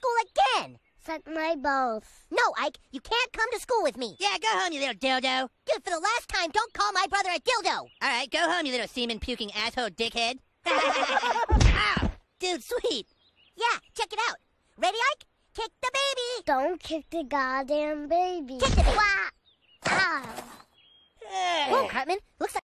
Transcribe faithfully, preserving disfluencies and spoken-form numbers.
school again. Suck my balls. No, Ike, you can't come to school with me. Yeah, go home, you little dildo. Dude, for the last time, don't call my brother a dildo. All right, go home, you little semen-puking asshole dickhead. Ow! Dude, sweet. Yeah, check it out. Ready, Ike? Kick the baby. Don't kick the goddamn baby. Kick the baby. Ow. Whoa, Cartman. Looks like